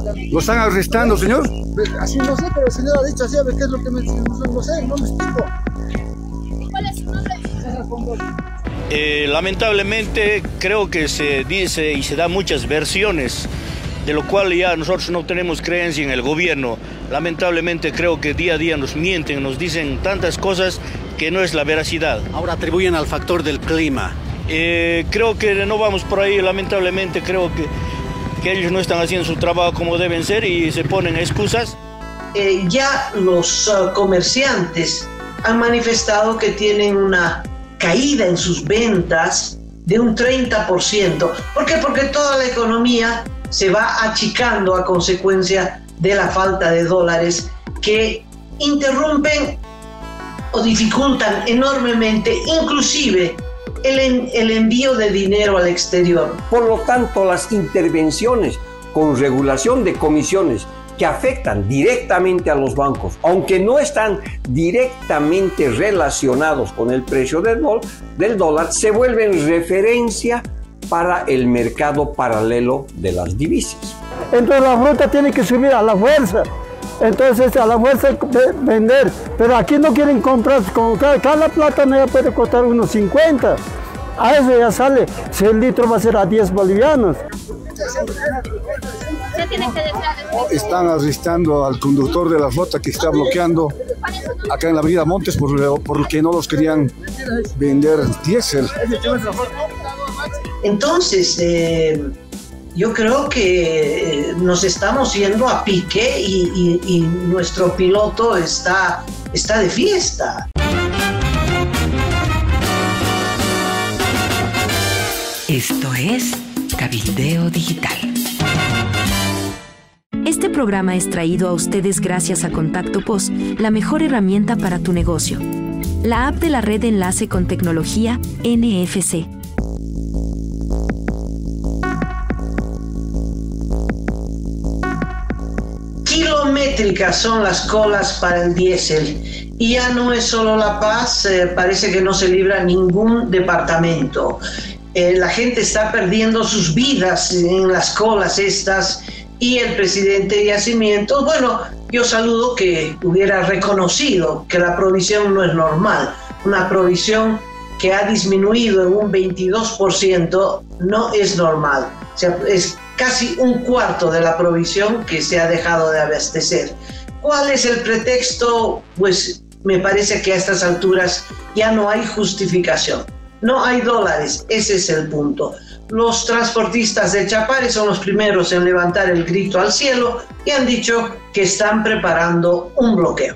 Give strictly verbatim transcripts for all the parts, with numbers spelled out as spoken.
¿Lo están arrestando, señor? Así no sé, pero el señor ha dicho así, a ver qué es lo que me... No sé, no me explico. ¿Cuál es su nombre? Eh, lamentablemente creo que se dice y se da muchas versiones, de lo cual ya nosotros no tenemos creencia en el gobierno. Lamentablemente creo que día a día nos mienten, nos dicen tantas cosas que no es la veracidad. Ahora atribuyen al factor del clima. Eh, creo que no vamos por ahí, lamentablemente creo que, que ellos no están haciendo su trabajo como deben ser y se ponen excusas. Eh, ya los uh, comerciantes han manifestado que tienen una caída en sus ventas de un treinta por ciento. ¿Por qué? Porque toda la economía se va achicando a consecuencia de la falta de dólares que interrumpen o dificultan enormemente inclusive el, en, el envío de dinero al exterior. Por lo tanto, las intervenciones con regulación de comisiones que afectan directamente a los bancos, aunque no están directamente relacionados con el precio del, dol- del dólar, se vuelven referencia para el mercado paralelo de las divisas. Entonces la fruta tiene que subir a la fuerza. Entonces a la fuerza de vender. Pero aquí no quieren comprar. Como cada, cada plátano ya puede costar unos cincuenta. A eso ya sale. Si el litro va a ser a diez bolivianos. ¿Qué tiene que decir? Están arrestando al conductor de la flota que está bloqueando acá en la avenida Montes por, por que no los querían vender diésel. Entonces, eh, yo creo que nos estamos yendo a pique y, y, y nuestro piloto está, está de fiesta. Esto es Cabildeo Digital. Este programa es traído a ustedes gracias a Contacto P O S, la mejor herramienta para tu negocio. La app de la red de enlace con tecnología N F C. Kilométricas son las colas para el diésel y ya no es solo La Paz, eh, parece que no se libra ningún departamento. Eh, la gente está perdiendo sus vidas en las colas estas y el presidente de Yacimientos, bueno, yo saludo que hubiera reconocido que la provisión no es normal, una provisión que ha disminuido en un veintidós por ciento no es normal, o sea, es casi un cuarto de la provisión que se ha dejado de abastecer. ¿Cuál es el pretexto? Pues me parece que a estas alturas ya no hay justificación. No hay dólares, ese es el punto. Los transportistas de Chapare son los primeros en levantar el grito al cielo y han dicho que están preparando un bloqueo.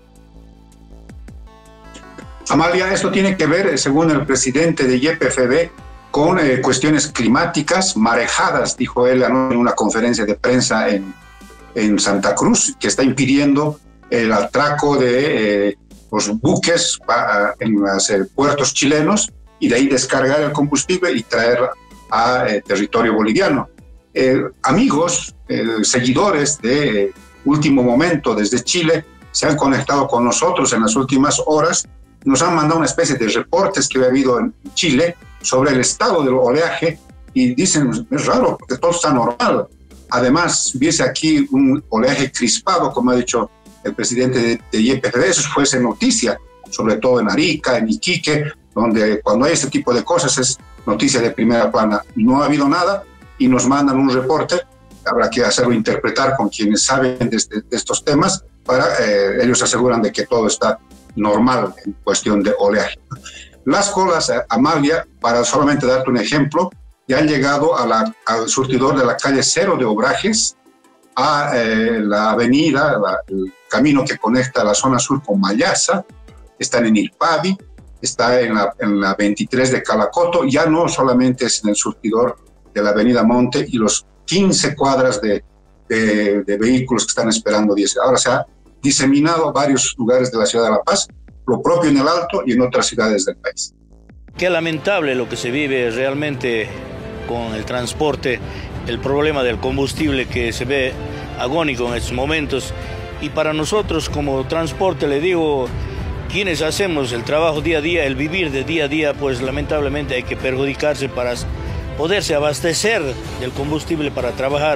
Amalia, esto tiene que ver, según el presidente de Y P F B, con eh, cuestiones climáticas, marejadas, dijo él en una conferencia de prensa en, en Santa Cruz, que está impidiendo el atraco de eh, los buques pa, en los eh, puertos chilenos y de ahí descargar el combustible y traer a eh, territorio boliviano. Eh, amigos, eh, seguidores de eh, Último Momento desde Chile se han conectado con nosotros en las últimas horas, nos han mandado una especie de reportes que ha habido en Chile sobre el estado del oleaje y dicen, es raro porque todo está normal. Además, hubiese aquí un oleaje crispado, como ha dicho el presidente de, de Y P F B, eso fuese noticia, sobre todo en Arica, en Iquique, donde cuando hay este tipo de cosas es noticia de primera plana. No ha habido nada y nos mandan un reporte, habrá que hacerlo interpretar con quienes saben de, este, de estos temas, para eh, ellos aseguran de que todo está normal en cuestión de oleaje. Las colas, Amalia, para solamente darte un ejemplo, ya han llegado a la, al surtidor de la calle Cero de Obrajes, a eh, la avenida, la, el camino que conecta la zona sur con Mayasa, están en Irpavi, está en la, en la veintitrés de Calacoto, ya no solamente es en el surtidor de la avenida Monte y los quince cuadras de, de, de vehículos que están esperando diésel. Ahora se ha diseminado a varios lugares de la ciudad de La Paz, lo propio en el Alto y en otras ciudades del país. Qué lamentable lo que se vive realmente con el transporte, el problema del combustible que se ve agónico en estos momentos. Y para nosotros como transporte, le digo, quienes hacemos el trabajo día a día, el vivir de día a día, pues lamentablemente hay que perjudicarse para poderse abastecer del combustible para trabajar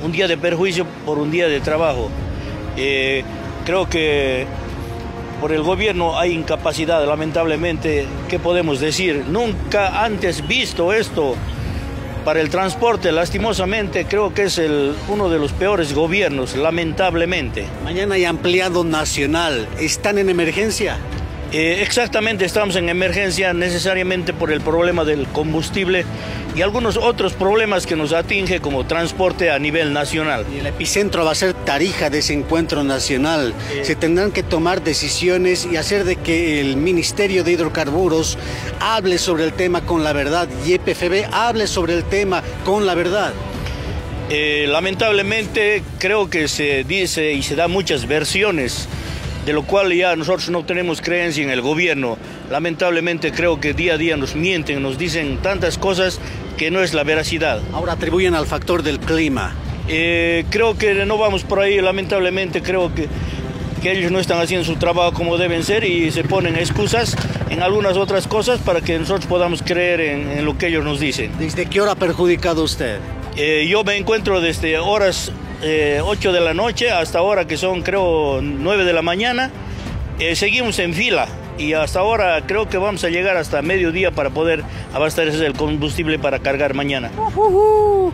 un día de perjuicio por un día de trabajo. Eh, creo que por el gobierno hay incapacidad, lamentablemente. ¿Qué podemos decir? Nunca antes visto esto para el transporte, lastimosamente. Creo que es el, uno de los peores gobiernos, lamentablemente. Mañana hay ampliado nacional. ¿Están en emergencia? Eh, exactamente, estamos en emergencia necesariamente por el problema del combustible y algunos otros problemas que nos atinge como transporte a nivel nacional. Y el epicentro va a ser Tarija de ese encuentro nacional. Eh, Se tendrán que tomar decisiones y hacer de que el Ministerio de Hidrocarburos hable sobre el tema con la verdad y E P F B hable sobre el tema con la verdad. Eh, lamentablemente creo que se dice y se da muchas versiones, de lo cual ya nosotros no tenemos creencia en el gobierno. Lamentablemente creo que día a día nos mienten, nos dicen tantas cosas que no es la veracidad. Ahora atribuyen al factor del clima. Eh, creo que no vamos por ahí, lamentablemente creo que, que ellos no están haciendo su trabajo como deben ser y se ponen excusas en algunas otras cosas para que nosotros podamos creer en, en lo que ellos nos dicen. ¿Desde qué hora ha perjudicado usted? Eh, yo me encuentro desde horas Eh, ocho de la noche hasta ahora que son creo nueve de la mañana. Eh, seguimos en fila y hasta ahora creo que vamos a llegar hasta mediodía para poder abastecer el combustible para cargar mañana. Uh-huh.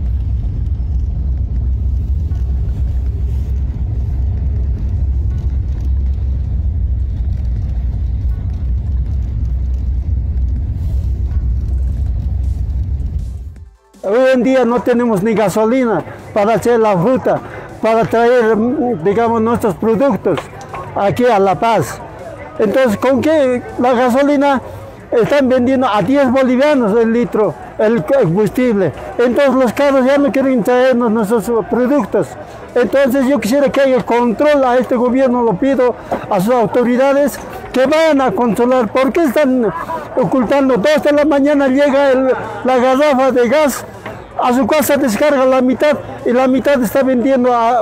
Hoy en día no tenemos ni gasolina para hacer la ruta, para traer, digamos, nuestros productos aquí a La Paz. Entonces, ¿con qué la gasolina están vendiendo a diez bolivianos el litro, el combustible? Entonces los carros ya no quieren traernos nuestros productos. Entonces yo quisiera que haya control a este gobierno, lo pido a sus autoridades, que vayan a controlar. ¿Por qué están ocultando? Dos de la mañana llega el, la garrafa de gas, a su casa descarga la mitad y la mitad está vendiendo a...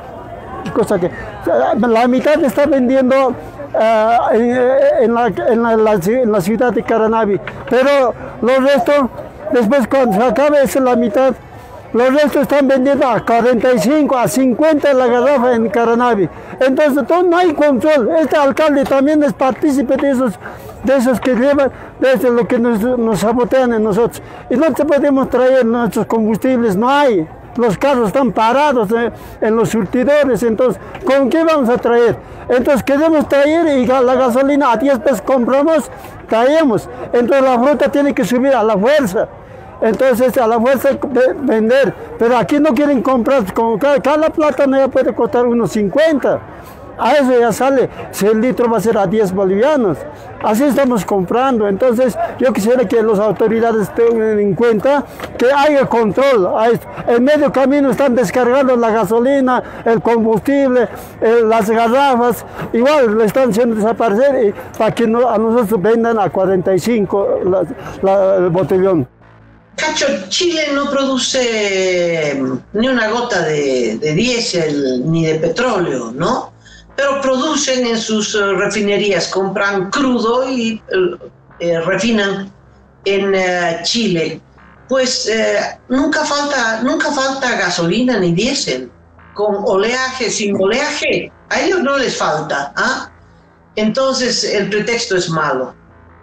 cosa que, la mitad está vendiendo uh, en, en, la, en, la, la, en la ciudad de Caranavi. Pero los restos, después cuando se acabe esa la mitad, los restos están vendiendo a cuarenta y cinco, a cincuenta la garrafa en Caranavi. Entonces todo, no hay control. Este alcalde también es partícipe de esos, de esos que llevan, desde lo que nos, nos sabotean en nosotros. Y no te podemos traer nuestros combustibles, no hay. Los carros están parados eh, en los surtidores, entonces, ¿con qué vamos a traer? Entonces queremos traer y la gasolina a diez pesos compramos, traemos. Entonces la fruta tiene que subir a la fuerza. Entonces a la fuerza de vender, pero aquí no quieren comprar, como cada, cada plátano ya puede costar unos cincuenta, a eso ya sale, si el litro va a ser a diez bolivianos, así estamos comprando. Entonces yo quisiera que las autoridades tengan en cuenta que haya control a esto. En medio camino están descargando la gasolina, el combustible, el, las garrafas, igual le están haciendo desaparecer y para que no, a nosotros vendan a cuarenta y cinco la, la, el botellón. Cacho, Chile no produce ni una gota de, de diésel ni de petróleo, ¿no? Pero producen en sus uh, refinerías, compran crudo y eh, refinan en uh, Chile. Pues eh, nunca falta, nunca falta gasolina ni diésel, con oleaje, sin oleaje, a ellos no les falta, ¿ah? Entonces el pretexto es malo.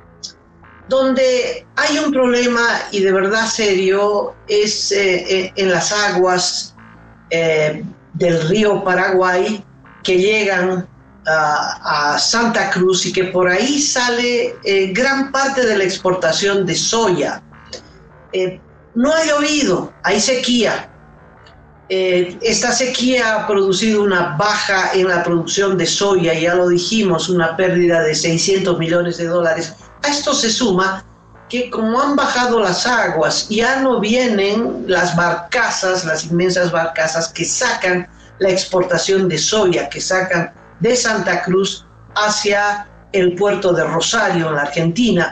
Donde hay un problema y de verdad serio es eh, en las aguas eh, del río Paraguay que llegan a, a Santa Cruz y que por ahí sale eh, gran parte de la exportación de soya. Eh, no ha llovido, hay sequía. Eh, esta sequía ha producido una baja en la producción de soya, ya lo dijimos, una pérdida de seiscientos millones de dólares. A esto se suma que como han bajado las aguas, ya no vienen las barcazas, las inmensas barcazas que sacan la exportación de soya, que sacan de Santa Cruz hacia el puerto de Rosario, en la Argentina.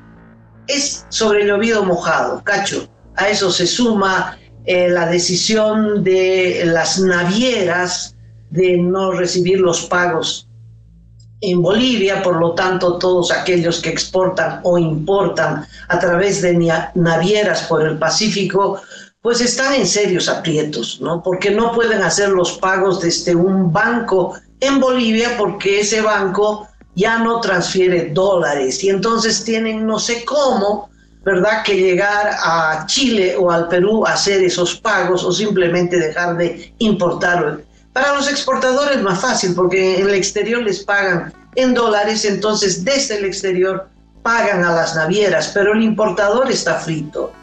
Es sobre llovido mojado, Cacho. A eso se suma eh, la decisión de las navieras de no recibir los pagos en Bolivia, por lo tanto todos aquellos que exportan o importan a través de navieras por el Pacífico pues están en serios aprietos, ¿no? Porque no pueden hacer los pagos desde un banco en Bolivia porque ese banco ya no transfiere dólares y entonces tienen no sé cómo, ¿verdad?, que llegar a Chile o al Perú a hacer esos pagos o simplemente dejar de importar. Para los exportadores es más fácil porque en el exterior les pagan en dólares, entonces desde el exterior pagan a las navieras, pero el importador está frito.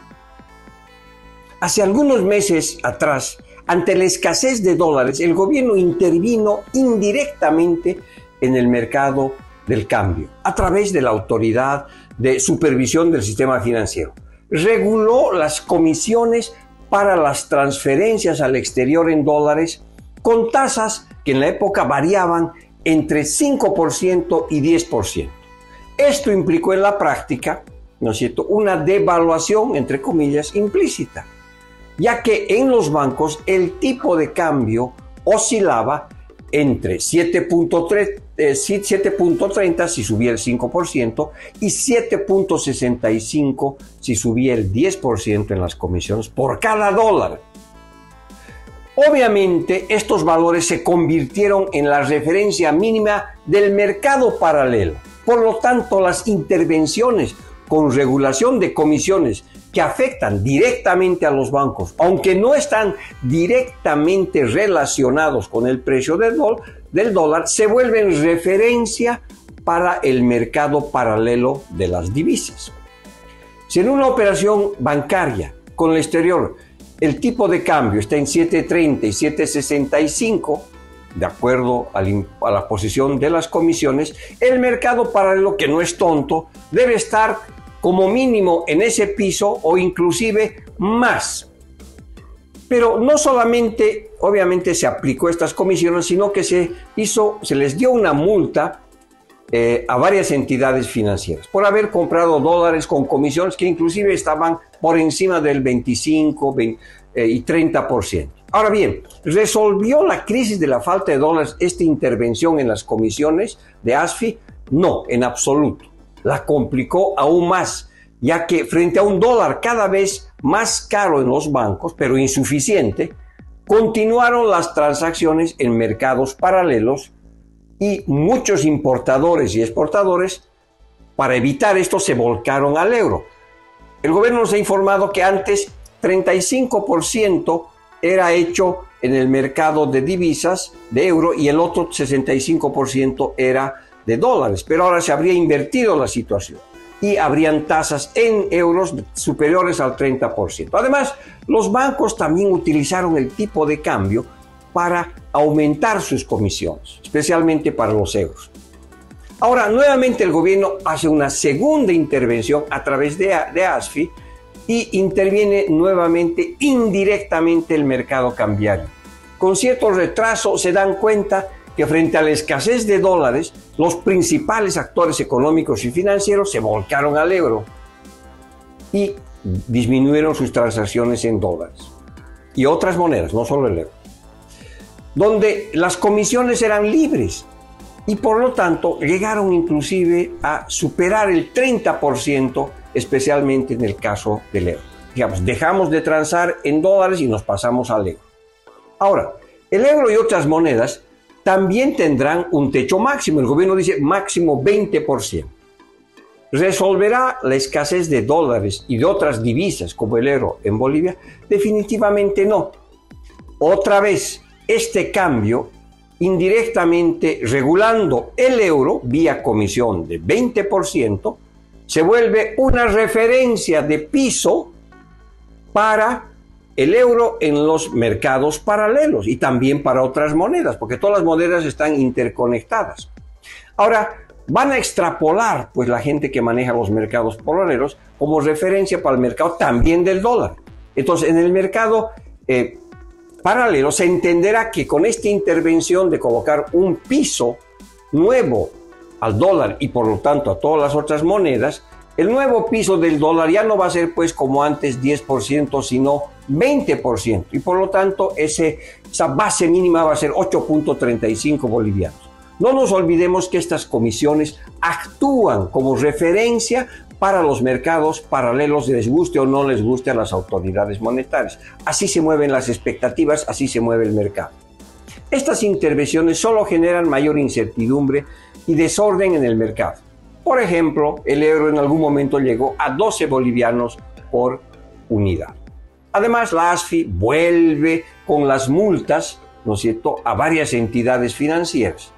Hace algunos meses atrás, ante la escasez de dólares, el gobierno intervino indirectamente en el mercado del cambio, a través de la Autoridad de Supervisión del Sistema Financiero. Reguló las comisiones para las transferencias al exterior en dólares con tasas que en la época variaban entre cinco por ciento y diez por ciento. Esto implicó en la práctica, ¿no es cierto?, una devaluación, entre comillas, implícita, ya que en los bancos el tipo de cambio oscilaba entre siete punto treinta si subía el cinco por ciento y siete punto sesenta y cinco si subía el diez por ciento en las comisiones por cada dólar. Obviamente, estos valores se convirtieron en la referencia mínima del mercado paralelo. Por lo tanto, las intervenciones con regulación de comisiones que afectan directamente a los bancos, aunque no están directamente relacionados con el precio del, do- del dólar, se vuelven referencia para el mercado paralelo de las divisas. Si en una operación bancaria con el exterior el tipo de cambio está en siete treinta y siete sesenta y cinco, de acuerdo al, a la posición de las comisiones, el mercado paralelo, que no es tonto, debe estar como mínimo en ese piso o inclusive más. Pero no solamente, obviamente, se aplicó estas comisiones, sino que se hizo, se les dio una multa eh, a varias entidades financieras por haber comprado dólares con comisiones que inclusive estaban por encima del veinticinco veinte, eh, y treinta por ciento. Ahora bien, ¿resolvió la crisis de la falta de dólares esta intervención en las comisiones de ASFI? No, en absoluto. La complicó aún más, ya que frente a un dólar cada vez más caro en los bancos, pero insuficiente, continuaron las transacciones en mercados paralelos y muchos importadores y exportadores, para evitar esto, se volcaron al euro. El gobierno nos ha informado que antes treinta y cinco por ciento era hecho en el mercado de divisas de euro y el otro sesenta y cinco por ciento era de dólares, pero ahora se habría invertido la situación y habrían tasas en euros superiores al treinta por ciento. Además, los bancos también utilizaron el tipo de cambio para aumentar sus comisiones, especialmente para los euros. Ahora, nuevamente el gobierno hace una segunda intervención a través de, de ASFI y interviene nuevamente indirectamente el mercado cambiario. Con cierto retraso se dan cuenta que frente a la escasez de dólares, los principales actores económicos y financieros se volcaron al euro y disminuyeron sus transacciones en dólares y otras monedas, no solo el euro, donde las comisiones eran libres y por lo tanto llegaron inclusive a superar el treinta por ciento, especialmente en el caso del euro. Digamos, dejamos de transar en dólares y nos pasamos al euro. Ahora, el euro y otras monedas también tendrán un techo máximo. El gobierno dice máximo veinte por ciento. ¿Resolverá la escasez de dólares y de otras divisas como el euro en Bolivia? Definitivamente no. Otra vez, este cambio, indirectamente regulando el euro vía comisión de veinte por ciento, se vuelve una referencia de piso para el euro en los mercados paralelos y también para otras monedas, porque todas las monedas están interconectadas. Ahora, van a extrapolar, pues, la gente que maneja los mercados paralelos como referencia para el mercado también del dólar. Entonces, en el mercado eh, paralelo se entenderá que con esta intervención de colocar un piso nuevo al dólar y por lo tanto a todas las otras monedas, el nuevo piso del dólar ya no va a ser, pues, como antes diez por ciento, sino veinte por ciento. Y por lo tanto, ese, esa base mínima va a ser ocho punto treinta y cinco bolivianos. No nos olvidemos que estas comisiones actúan como referencia para los mercados paralelos, les guste o no les guste a las autoridades monetarias. Así se mueven las expectativas, así se mueve el mercado. Estas intervenciones solo generan mayor incertidumbre y desorden en el mercado. Por ejemplo, el euro en algún momento llegó a doce bolivianos por unidad. Además, la A S F I vuelve con las multas, ¿no es cierto?, a varias entidades financieras.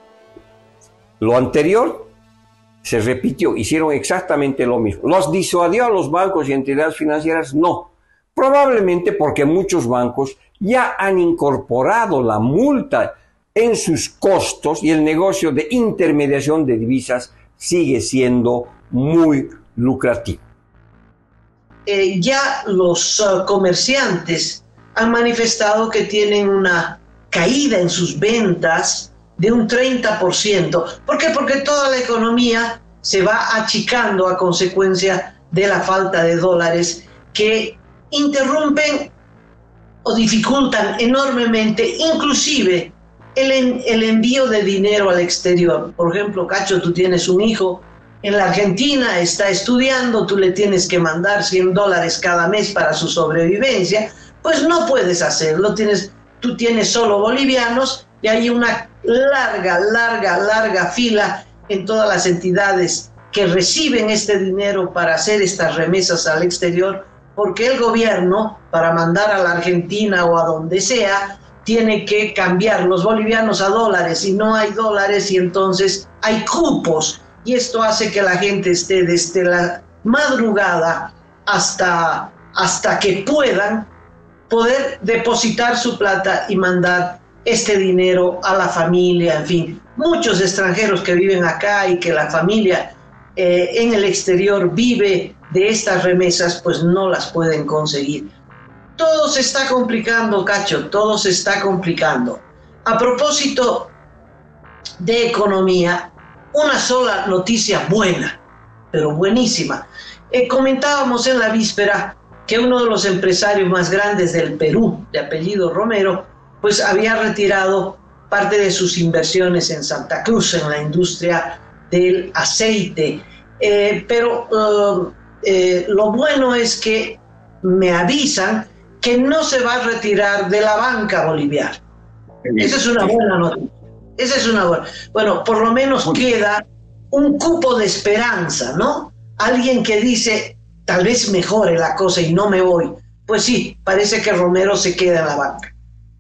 Lo anterior se repitió, hicieron exactamente lo mismo. ¿Los disuadió a los bancos y entidades financieras? No. Probablemente porque muchos bancos ya han incorporado la multa en sus costos y el negocio de intermediación de divisas sigue siendo muy lucrativo. Eh, ya los uh, comerciantes han manifestado que tienen una caída en sus ventas de un treinta por ciento. ¿Por qué? Porque toda la economía se va achicando a consecuencia de la falta de dólares que interrumpen o dificultan enormemente, inclusive el, en, el envío de dinero al exterior. Por ejemplo, Cacho, tú tienes un hijo en la Argentina, está estudiando, tú le tienes que mandar cien dólares cada mes para su sobrevivencia, pues no puedes hacerlo, tienes, tú tienes solo bolivianos y hay una larga, larga, larga fila en todas las entidades que reciben este dinero para hacer estas remesas al exterior, porque el gobierno, para mandar a la Argentina o a donde sea, tiene que cambiar los bolivianos a dólares y no hay dólares y entonces hay cupos y esto hace que la gente esté desde la madrugada hasta, hasta que puedan poder depositar su plata y mandar este dinero a la familia, en fin. Muchos extranjeros que viven acá y que la familia eh, en el exterior vive de estas remesas, pues no las pueden conseguir. Todo se está complicando, Cacho, todo se está complicando. A propósito de economía, una sola noticia buena, pero buenísima. Eh, comentábamos en la víspera que uno de los empresarios más grandes del Perú, de apellido Romero, pues había retirado parte de sus inversiones en Santa Cruz, en la industria del aceite. Eh, pero uh, eh, lo bueno es que me avisan que no se va a retirar de la banca boliviana. Esa es una buena noticia. Esa es una buena. Bueno, por lo menos queda un cupo de esperanza, ¿no? Alguien que dice, tal vez mejore la cosa y no me voy. Pues sí, parece que Romero se queda en la banca.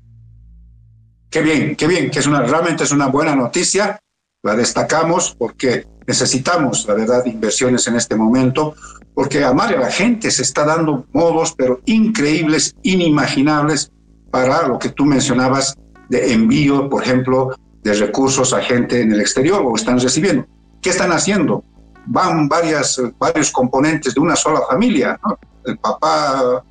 Qué bien, qué bien, que es una, realmente es una buena noticia, la destacamos porque necesitamos, la verdad, inversiones en este momento, porque, Amalia, la gente se está dando modos, pero increíbles, inimaginables, para lo que tú mencionabas de envío, por ejemplo, de recursos a gente en el exterior, o están recibiendo. ¿Qué están haciendo? Van varias, varios componentes de una sola familia, ¿no? El papá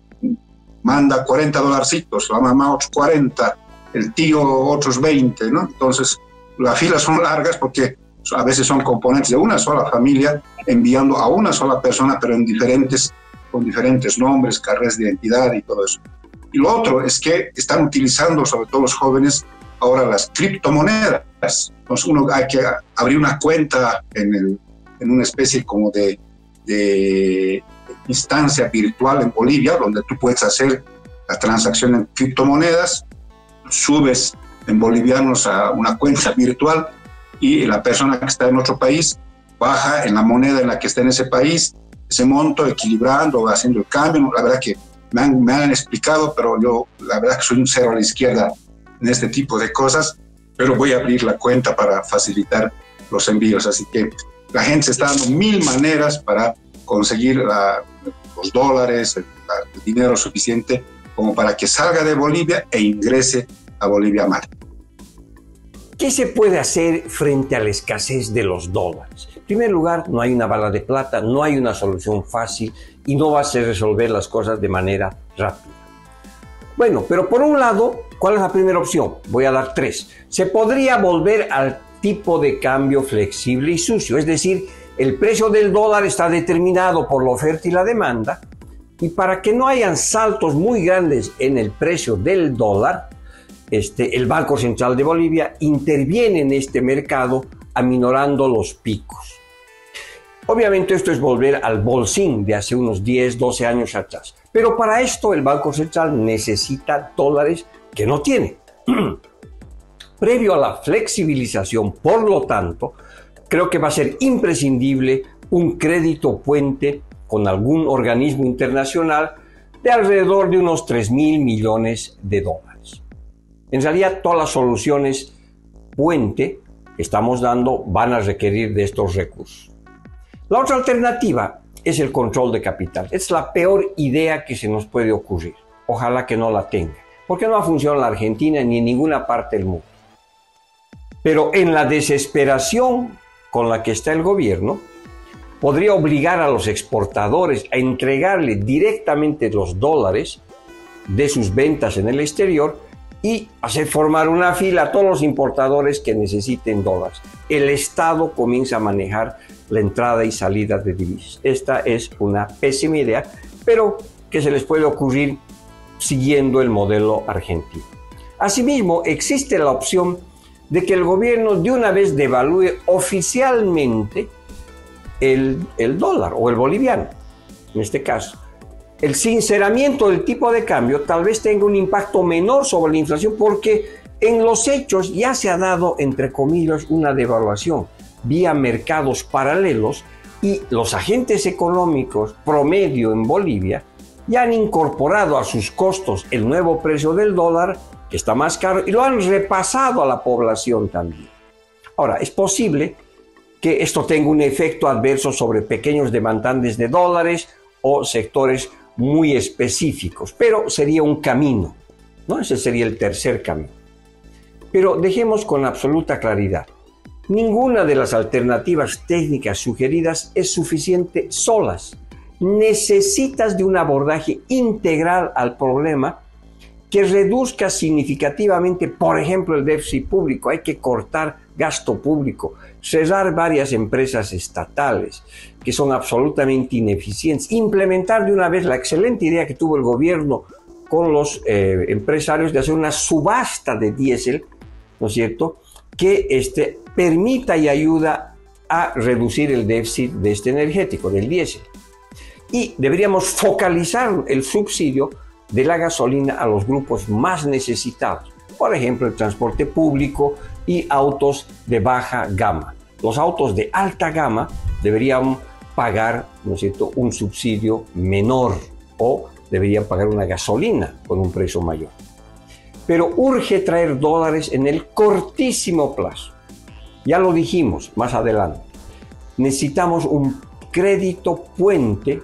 manda cuarenta dolarcitos, la mamá otros cuarenta, el tío otros veinte, ¿no? Entonces, las filas son largas porque a veces son componentes de una sola familia enviando a una sola persona, pero en diferentes, con diferentes nombres, carrés de identidad y todo eso. Y lo otro es que están utilizando, sobre todo los jóvenes, ahora las criptomonedas. Entonces, uno hay que abrir una cuenta en, el, en una especie como de, de instancia virtual en Bolivia, donde tú puedes hacer la transacción en criptomonedas, subes en bolivianos a una cuenta virtual y la persona que está en otro país baja en la moneda en la que está en ese país, ese monto, equilibrando, haciendo el cambio. La verdad que me han, me han explicado, pero yo la verdad que soy un cero a la izquierda en este tipo de cosas, pero voy a abrir la cuenta para facilitar los envíos. Así que la gente se está dando mil maneras para conseguir la, los dólares, el, el dinero suficiente como para que salga de Bolivia e ingrese a Bolivia Mar. ¿Qué se puede hacer frente a la escasez de los dólares? En primer lugar, no hay una bala de plata, no hay una solución fácil y no vas a resolver las cosas de manera rápida. Bueno, pero por un lado, ¿cuál es la primera opción? Voy a dar tres. Se podría volver al tipo de cambio flexible y sucio, es decir, el precio del dólar está determinado por la oferta y la demanda, y para que no hayan saltos muy grandes en el precio del dólar, Este, el Banco Central de Bolivia interviene en este mercado aminorando los picos. Obviamente esto es volver al bolsín de hace unos diez, doce años atrás. Pero para esto el Banco Central necesita dólares que no tiene. Previo a la flexibilización, por lo tanto, creo que va a ser imprescindible un crédito puente con algún organismo internacional de alrededor de unos tres mil millones de dólares. En realidad, todas las soluciones puente que estamos dando van a requerir de estos recursos. La otra alternativa es el control de capital. Es la peor idea que se nos puede ocurrir. Ojalá que no la tenga, porque no ha funcionado en la Argentina ni en ninguna parte del mundo. Pero en la desesperación con la que está el gobierno, podría obligar a los exportadores a entregarle directamente los dólares de sus ventas en el exterior y hacer formar una fila a todos los importadores que necesiten dólares. El Estado comienza a manejar la entrada y salida de divisas. Esta es una pésima idea, pero que se les puede ocurrir siguiendo el modelo argentino. Asimismo, existe la opción de que el gobierno de una vez devalúe oficialmente el, el dólar o el boliviano, en este caso. El sinceramiento del tipo de cambio tal vez tenga un impacto menor sobre la inflación porque en los hechos ya se ha dado, entre comillas, una devaluación vía mercados paralelos y los agentes económicos promedio en Bolivia ya han incorporado a sus costos el nuevo precio del dólar, que está más caro, y lo han repasado a la población también. Ahora, es posible que esto tenga un efecto adverso sobre pequeños demandantes de dólares o sectores muy específicos, pero sería un camino, ¿no? Ese sería el tercer camino. Pero dejemos con absoluta claridad, ninguna de las alternativas técnicas sugeridas es suficiente solas. Necesitas de un abordaje integral al problema que reduzca significativamente, por ejemplo, el déficit público. Hay que cortar gasto público, cerrar varias empresas estatales que son absolutamente ineficientes, implementar de una vez la excelente idea que tuvo el gobierno con los eh, empresarios de hacer una subasta de diésel, ¿no es cierto?, que este, permita y ayuda a reducir el déficit de este energético, del diésel. Y deberíamos focalizar el subsidio de la gasolina a los grupos más necesitados, por ejemplo, el transporte público y autos de baja gama. Los autos de alta gama deberían pagar, ¿no es cierto?, un subsidio menor o deberían pagar una gasolina con un precio mayor. Pero urge traer dólares en el cortísimo plazo. Ya lo dijimos más adelante. Necesitamos un crédito puente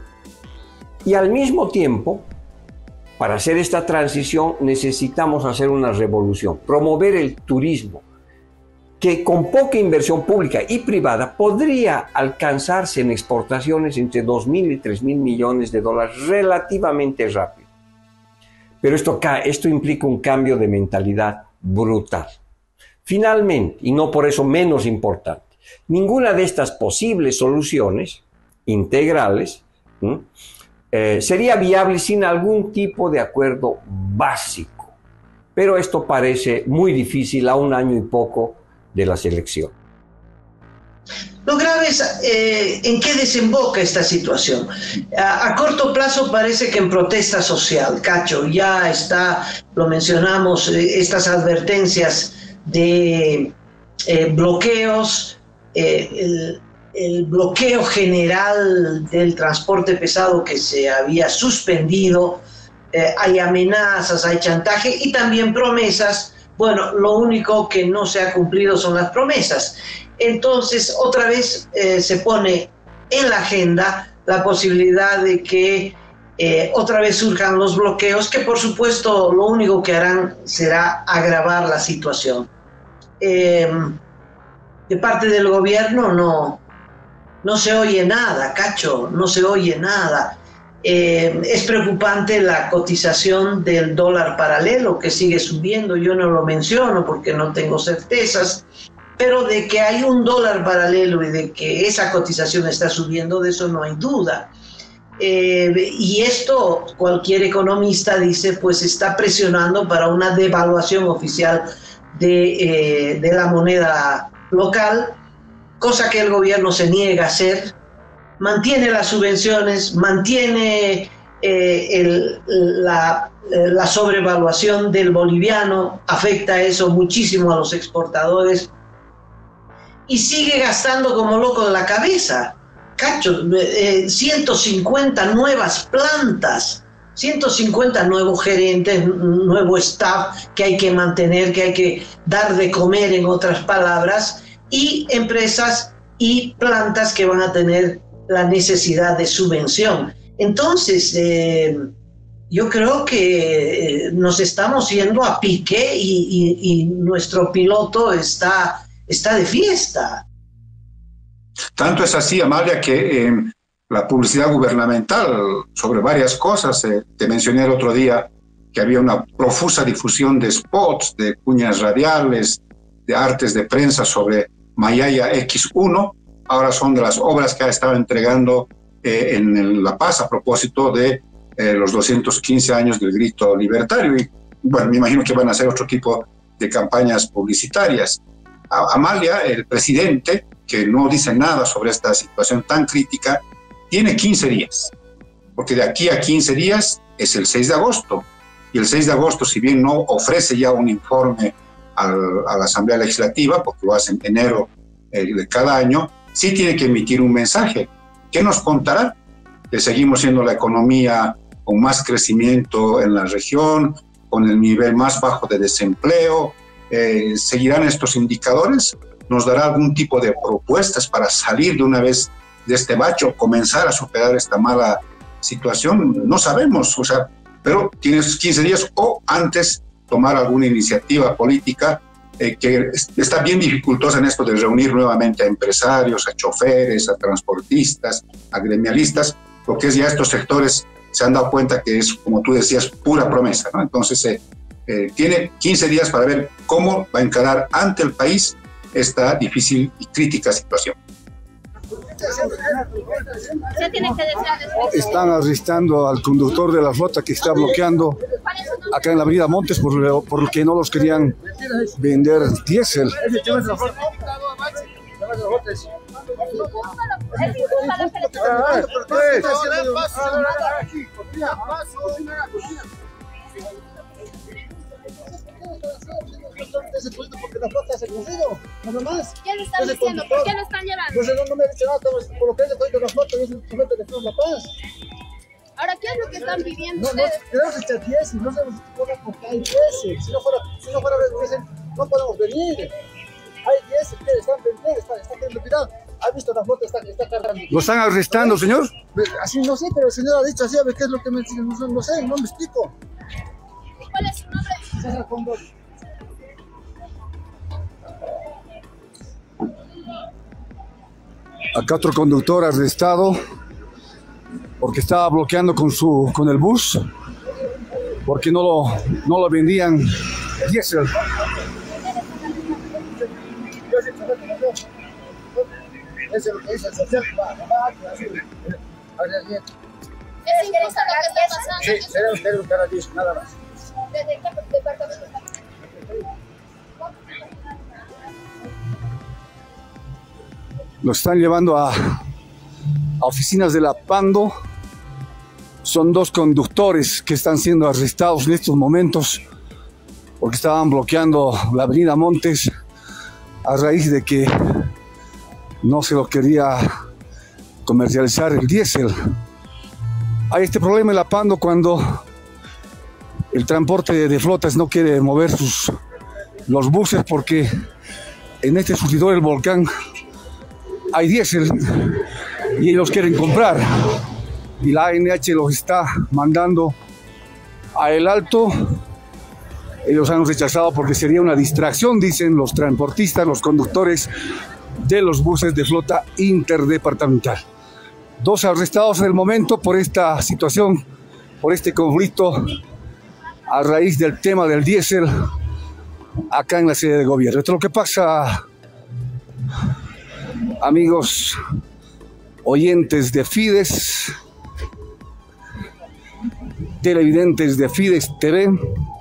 y al mismo tiempo, para hacer esta transición necesitamos hacer una revolución, promover el turismo, que con poca inversión pública y privada podría alcanzarse en exportaciones entre dos mil y tres mil millones de dólares relativamente rápido. Pero esto, esto implica un cambio de mentalidad brutal. Finalmente, y no por eso menos importante, ninguna de estas posibles soluciones integrales ¿sí? Eh, sería viable sin algún tipo de acuerdo básico. Pero esto parece muy difícil a un año y poco de las elecciones. Lo grave es eh, en qué desemboca esta situación. A, a corto plazo parece que en protesta social, Cacho, ya está, lo mencionamos, eh, estas advertencias de eh, bloqueos, eh, el, el bloqueo general del transporte pesado que se había suspendido, eh, hay amenazas, hay chantaje y también promesas. Bueno, lo único que no se ha cumplido son las promesas. Entonces, otra vez eh, se pone en la agenda la posibilidad de que eh, otra vez surjan los bloqueos, que por supuesto lo único que harán será agravar la situación. Eh, de parte del gobierno no, no se oye nada, Cacho, no se oye nada. Eh, es preocupante la cotización del dólar paralelo que sigue subiendo. Yo no lo menciono porque no tengo certezas, pero de que hay un dólar paralelo y de que esa cotización está subiendo, de eso no hay duda. Eh, y esto cualquier economista dice, pues está presionando para una devaluación oficial de, eh, de la moneda local, cosa que el gobierno se niega a hacer. mantiene las subvenciones, mantiene eh, el, la, la sobrevaluación del boliviano, afecta eso muchísimo a los exportadores y sigue gastando como loco de la cabeza. Cacho, eh, ciento cincuenta nuevas plantas, ciento cincuenta nuevos gerentes, nuevo staff que hay que mantener, que hay que dar de comer, en otras palabras, y empresas y plantas que van a tener la necesidad de subvención. Entonces, eh, yo creo que nos estamos yendo a pique y, y, y nuestro piloto está, está de fiesta. Tanto es así, Amalia, que eh, la publicidad gubernamental sobre varias cosas, eh, te mencioné el otro día que había una profusa difusión de spots, de cuñas radiales, de artes de prensa sobre Mayaya equis uno, ahora son de las obras que ha estado entregando eh, en el La Paz a propósito de eh, los doscientos quince años del grito libertario. Y bueno, me imagino que van a hacer otro tipo de campañas publicitarias. A Amalia, el presidente, que no dice nada sobre esta situación tan crítica, tiene quince días, porque de aquí a quince días es el seis de agosto, y el seis de agosto, si bien no ofrece ya un informe al, a la Asamblea Legislativa, porque lo hace en enero eh, de cada año, sí tiene que emitir un mensaje. ¿Qué nos contará? Que seguimos siendo la economía con más crecimiento en la región, con el nivel más bajo de desempleo. Eh, ¿Seguirán estos indicadores? ¿Nos dará algún tipo de propuestas para salir de una vez de este bache, comenzar a superar esta mala situación? No sabemos, o sea, pero tienes quince días o antes tomar alguna iniciativa política eh, que está bien dificultosa en esto de reunir nuevamente a empresarios, a choferes, a transportistas, a gremialistas, porque ya estos sectores se han dado cuenta que es, como tú decías, pura promesa, ¿no? Entonces, eh, eh, tiene quince días para ver cómo va a encarar ante el país esta difícil y crítica situación. ¿Qué tienen que decir? Están arrestando al conductor de la flota que está bloqueando acá en la avenida Montes por, por lo que no los querían vender diésel. Porque la flota se ha corrido, nada más. ¿Qué le están diciendo? ¿Por qué lo están llevando? No sé, no, no me ha dicho nada, estamos por lo que es de la flota, yo soy el jefe de Cruz La Paz. Ahora, ¿qué es lo que están pidiendo no, ustedes? No, queremos echar diésel, no sabemos por qué hay diésel. Si no fuera, si no fuera diésel, no podemos venir. Hay diésel, que están vendiendo, está, está queriendo tirar. ¿Ha visto la flota? Está, está cargando. ¿Lo están arrestando, señor? Así no sé, pero el señor ha dicho así, a ver qué es lo que me dice, no, no sé, no me explico. ¿Cuál es su nombre? César Condor. Acá otro conductor arrestado porque estaba bloqueando con su con el bus porque no lo, no lo vendían diésel. ¿Es ingreso lo que está pasando? Sí, tenemos que buscar a diésel, nada más. ¿Desde qué departamento está? Lo están llevando a, a oficinas de la Pando. Son dos conductores que están siendo arrestados en estos momentos porque estaban bloqueando la avenida Montes a raíz de que no se lo quería comercializar el diésel. Hay este problema en la Pando cuando el transporte de, de flotas no quiere mover sus, los buses porque en este surtidor del Volcán hay diésel y ellos quieren comprar y la A N H los está mandando a El Alto. Ellos han rechazado porque sería una distracción, dicen los transportistas, los conductores de los buses de flota interdepartamental. Dos arrestados en el momento por esta situación, por este conflicto a raíz del tema del diésel acá en la sede de gobierno. Esto es lo que pasa, amigos oyentes de Fides, televidentes de Fides T V.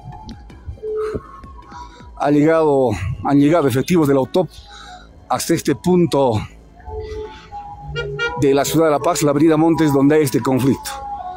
Ha llegado, han llegado efectivos de la O T O P hasta este punto de la ciudad de La Paz, la avenida Montes, donde hay este conflicto.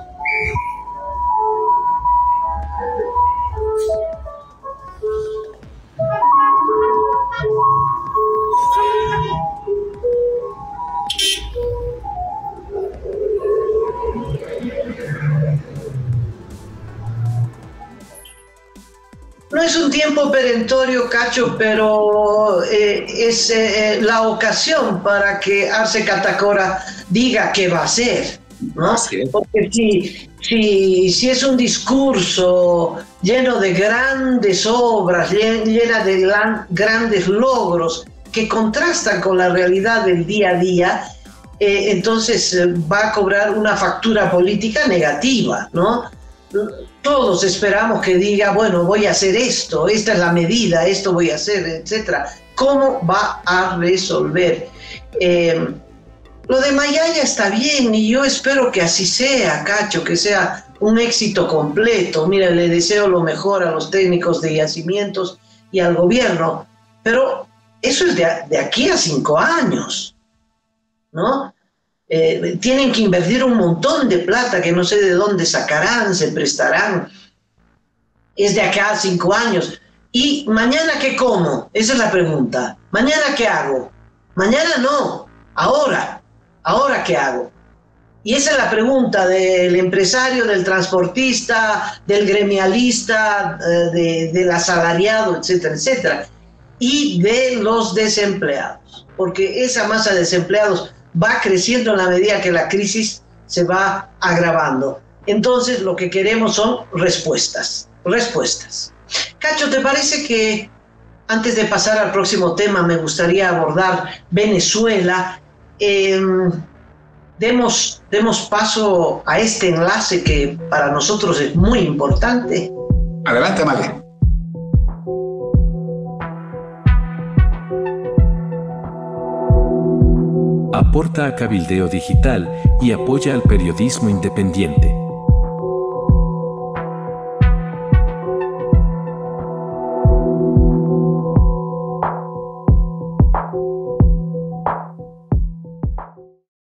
No es un tiempo perentorio, Cacho, pero eh, es eh, la ocasión para que Arce Catacora diga qué va a hacer, ¿no? Porque si, si, si es un discurso lleno de grandes obras, llena de gran, grandes logros que contrastan con la realidad del día a día, eh, entonces eh, va a cobrar una factura política negativa, ¿no? Todos esperamos que diga, bueno, voy a hacer esto, esta es la medida, esto voy a hacer, etcétera. ¿Cómo va a resolver? Eh, lo de Mayaya está bien y yo espero que así sea, Cacho, que sea un éxito completo. Mira, le deseo lo mejor a los técnicos de yacimientos y al gobierno, pero eso es de, de aquí a cinco años, ¿no? Eh, tienen que invertir un montón de plata que no sé de dónde sacarán, se prestarán. Es de acá a cinco años. ¿Y mañana qué como? Esa es la pregunta. ¿Mañana qué hago? Mañana no, ahora. ¿Ahora qué hago? Y esa es la pregunta del empresario, del transportista, del gremialista, de, del asalariado, etcétera, etcétera. Y de los desempleados. Porque esa masa de desempleados va creciendo en la medida que la crisis se va agravando. Entonces lo que queremos son respuestas, respuestas. Cacho, ¿te parece que antes de pasar al próximo tema me gustaría abordar Venezuela? Eh, demos, demos paso a este enlace que para nosotros es muy importante. Adelante, Amalia. Aporta a Cabildeo Digital y apoya al periodismo independiente.